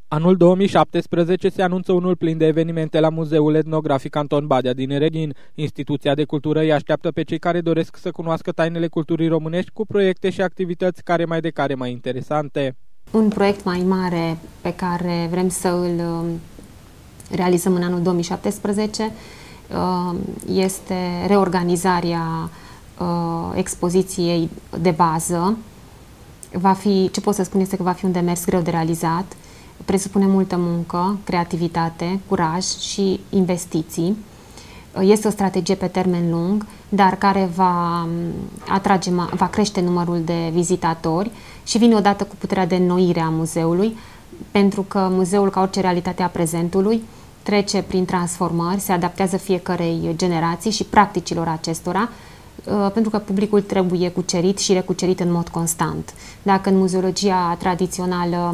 Anul 2017 se anunță unul plin de evenimente la Muzeul Etnografic Anton Badea din Reghin. Instituția de cultură îi așteaptă pe cei care doresc să cunoască tainele culturii românești cu proiecte și activități care mai interesante. Un proiect mai mare pe care vrem să îl realizăm în anul 2017 este reorganizarea expoziției de bază. Ce pot să spun este că va fi un demers greu de realizat. Presupune multă muncă, creativitate, curaj și investiții. Este o strategie pe termen lung, dar care va crește numărul de vizitatori și vine odată cu puterea de înnoire a muzeului, pentru că muzeul, ca orice realitate a prezentului, trece prin transformări, se adaptează fiecărei generații și practicilor acestora, pentru că publicul trebuie cucerit și recucerit în mod constant. Dacă în muzeologia tradițională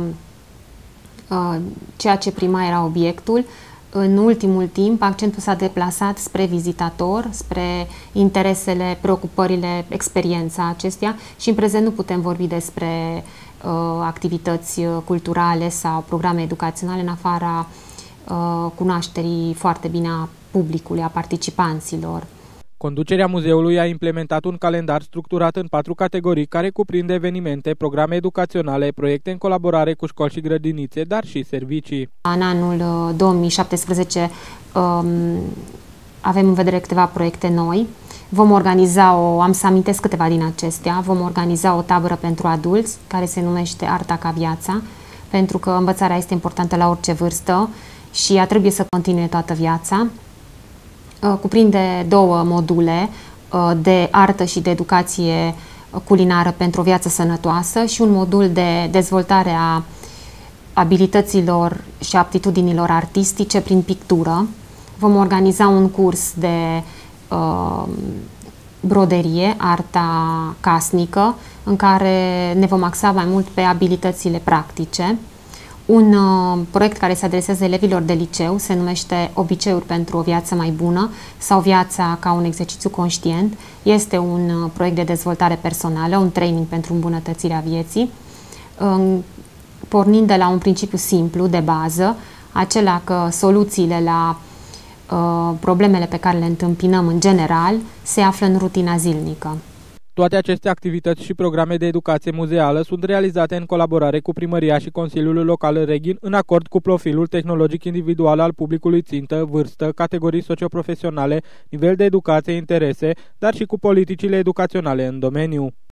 ceea ce prima era obiectul, în ultimul timp accentul s-a deplasat spre vizitator, spre interesele, preocupările, experiența acestea și în prezent nu putem vorbi despre activități culturale sau programe educaționale în afara cunoașterii foarte bine a publicului, a participanților. Conducerea muzeului a implementat un calendar structurat în 4 categorii care cuprinde evenimente, programe educaționale, proiecte în colaborare cu școli și grădinițe, dar și servicii. În anul 2017 avem în vedere câteva proiecte noi. Vom organiza am să amintesc câteva din acestea. Vom organiza o tabără pentru adulți care se numește Arta ca viața, pentru că învățarea este importantă la orice vârstă și ea trebuie să continue toată viața. Cuprinde 2 module de artă și de educație culinară pentru o viață sănătoasă și un modul de dezvoltare a abilităților și aptitudinilor artistice prin pictură. Vom organiza un curs de broderie, arta casnică, în care ne vom axa mai mult pe abilitățile practice. Un proiect care se adresează elevilor de liceu se numește Obiceiuri pentru o viață mai bună sau Viața ca un exercițiu conștient. Este un proiect de dezvoltare personală, un training pentru îmbunătățirea vieții, pornind de la un principiu simplu, de bază, acela că soluțiile la problemele pe care le întâmpinăm în general se află în rutina zilnică. Toate aceste activități și programe de educație muzeală sunt realizate în colaborare cu Primăria și Consiliul Local Reghin, în acord cu profilul tehnologic individual al publicului țintă, vârstă, categorii socioprofesionale, nivel de educație, interese, dar și cu politicile educaționale în domeniu.